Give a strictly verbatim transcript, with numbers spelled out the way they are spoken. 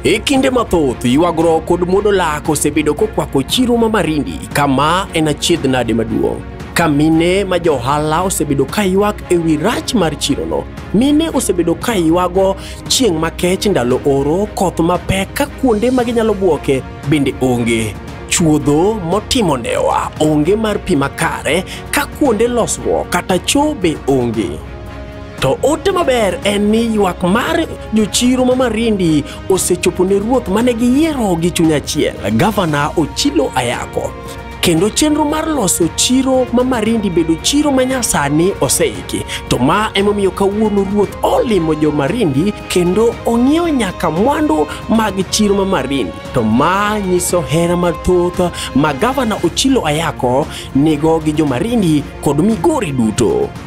E kinde mathoth ywagruok kod muodo lak osebedo kokwako chiro ma Marindi kama en achiedh nade maduong'. Ka mine ma johala osebedo ka ywak e wi rach mar chirono. Mine osebedo ka ywago chieng' makech ndalo oro, koth mapek ka kuonde ma ginyalo buoke bende onge. Chuodho motimo newa onge mar pi makare ka kuonde losruok kata cho be onge. To ote maber en ni ywak mar jochiro ma Marindi osechopo ne ruoth mane giyiero gi chuny achiel, Gavana Ochilo Ayacko. Kendo chenro mar loso chiro ma Marindi bedo chiro manyasani oseiki. To ma emomiyo kawuono ruoth olimo jo Marindi kendo ong'iewo nyaka mwandu mag chiro ma Marindi. To ma nyiso hera mathoth ma Gavana Ochilo Ayacko nigo gi jo Marindi kod Migori duto.